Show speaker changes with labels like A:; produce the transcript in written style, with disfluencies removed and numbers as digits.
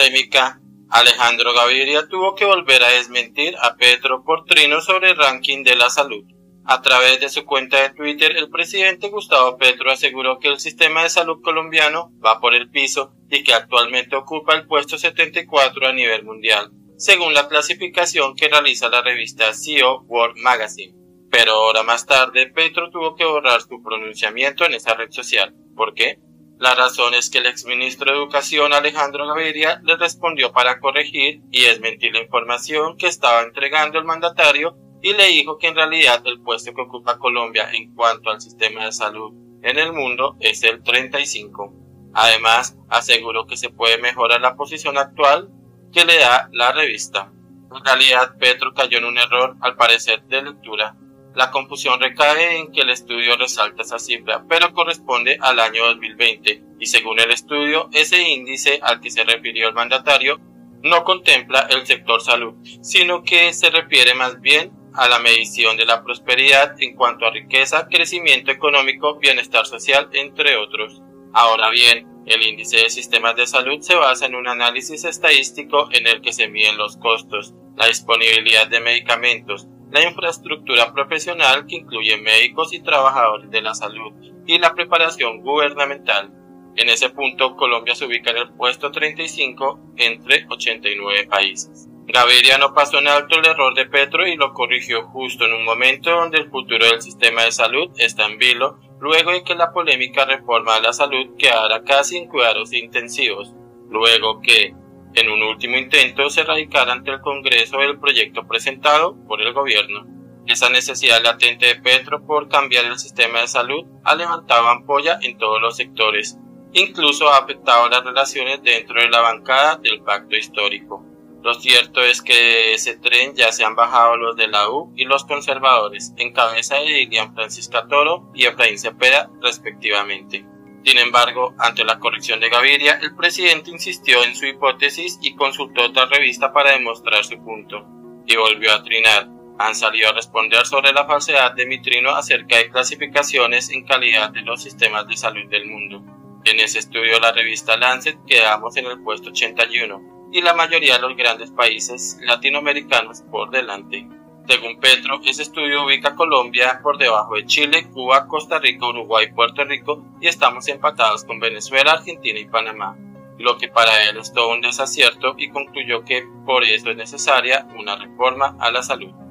A: polémica, Alejandro Gaviria tuvo que volver a desmentir a Petro por trino sobre el ranking de la salud. A través de su cuenta de Twitter, el presidente Gustavo Petro aseguró que el sistema de salud colombiano va por el piso y que actualmente ocupa el puesto 74 a nivel mundial, según la clasificación que realiza la revista CEO World Magazine. Pero horas más tarde, Petro tuvo que borrar su pronunciamiento en esa red social. ¿Por qué? La razón es que el exministro de Educación Alejandro Gaviria le respondió para corregir y desmentir la información que estaba entregando el mandatario y le dijo que en realidad el puesto que ocupa Colombia en cuanto al sistema de salud en el mundo es el 35. Además, aseguró que se puede mejorar la posición actual que le da la revista. En realidad, Petro cayó en un error al parecer de lectura. La confusión recae en que el estudio resalta esa cifra, pero corresponde al año 2020, y según el estudio, ese índice al que se refirió el mandatario no contempla el sector salud, sino que se refiere más bien a la medición de la prosperidad en cuanto a riqueza, crecimiento económico, bienestar social, entre otros. Ahora bien, el índice de sistemas de salud se basa en un análisis estadístico en el que se miden los costos, la disponibilidad de medicamentos, la infraestructura profesional que incluye médicos y trabajadores de la salud y la preparación gubernamental. En ese punto, Colombia se ubica en el puesto 35 entre 89 países. Gaviria no pasó en alto el error de Petro y lo corrigió justo en un momento donde el futuro del sistema de salud está en vilo, luego de que la polémica reforma de la salud quedara casi en cuidados intensivos, luego que, en un último intento, se radicara ante el Congreso el proyecto presentado por el gobierno. Esa necesidad latente de Petro por cambiar el sistema de salud ha levantado ampolla en todos los sectores, incluso ha afectado las relaciones dentro de la bancada del pacto histórico. Lo cierto es que de ese tren ya se han bajado los de la U y los conservadores, en cabeza de Dilian Francisca Toro y Efraín Cepeda, respectivamente. Sin embargo, ante la corrección de Gaviria, el presidente insistió en su hipótesis y consultó otra revista para demostrar su punto. Y volvió a trinar. Han salido a responder sobre la falsedad de mi trino acerca de clasificaciones en calidad de los sistemas de salud del mundo. En ese estudio de la revista Lancet quedamos en el puesto 81, y la mayoría de los grandes países latinoamericanos por delante. Según Petro, ese estudio ubica a Colombia por debajo de Chile, Cuba, Costa Rica, Uruguay y Puerto Rico, y estamos empatados con Venezuela, Argentina y Panamá, lo que para él es todo un desacierto, y concluyó que por eso es necesaria una reforma a la salud.